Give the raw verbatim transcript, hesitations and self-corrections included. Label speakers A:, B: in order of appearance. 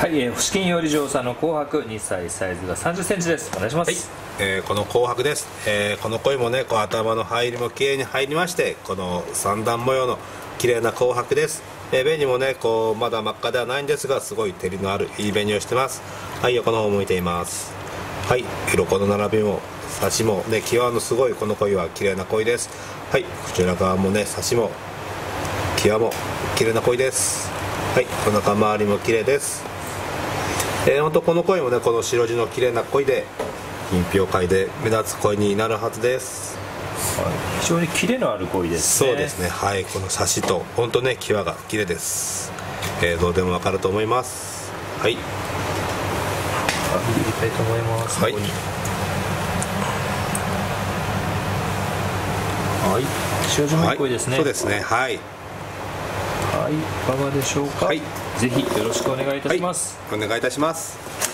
A: はい、えー、星金養鯉場さんの紅白にさい、サイズがさんじゅっセンチです。お願いします。
B: はい、えー、この紅白です。えー、この鯉もね、こう頭の入りも綺麗に入りまして、この三段模様の綺麗な紅白です。えー、紅もね、こうまだ真っ赤ではないんですが、すごい照りのあるいい紅をしてます。はい、横の方向いています。はい、鱗の並びもサシもね、際のすごいこの鯉は綺麗な鯉です。はい、こちら側もね、サシも際も綺麗な鯉です。はい、お腹周りも綺麗です。えー、本当この鯉もね、この白地の綺麗な鯉で品評会で目立つ鯉になるはずです。
A: はい、非常にキレのある鯉ですね。
B: そうですね。はい、このサシと本当ね、際が綺麗です。映像でもわかると思います。はい。
A: 入れたいと思います。
B: はい。
A: はい、白地もいい鯉ですね。
B: はい、そうですね。はい。
A: はい、いかがでしょうか。
B: はい、
A: ぜひよろしくお願いいたします。
B: はい、お願いいたします。